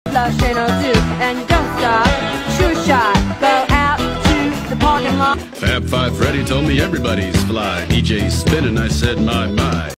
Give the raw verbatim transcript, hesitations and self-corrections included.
flush ain't no do, and you don't stop. Shoot shot, go out to the parking lot. Fab Five Freddy told me everybody's fly. D J spinning, I said my my.